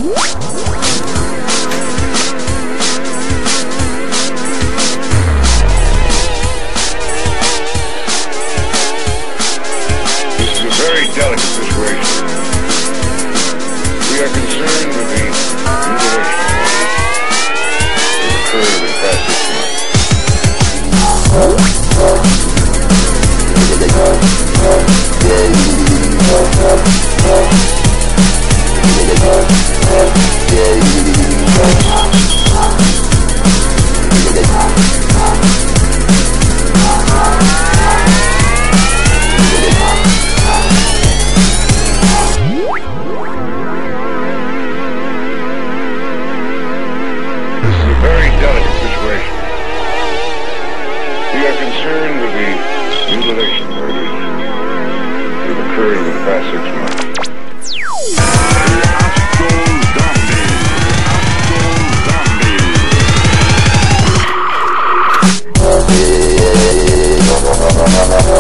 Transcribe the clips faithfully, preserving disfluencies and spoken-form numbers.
Very delicate situation. We are concerned with the mutilation that occurred in the past six months. Very delicate situation. We are concerned with the mutilation murders that have occurred in the past six months.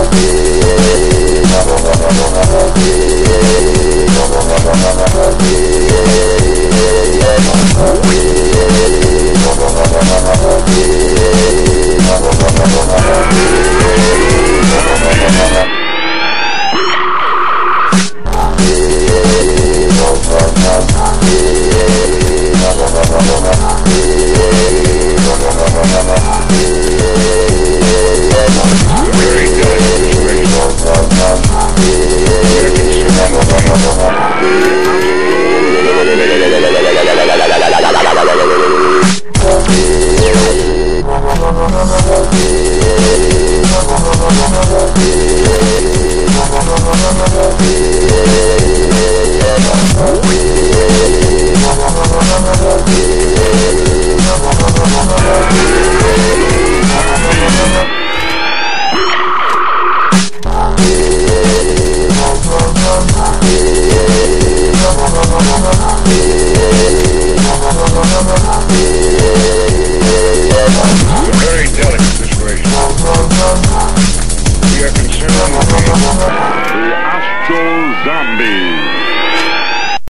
Zombies.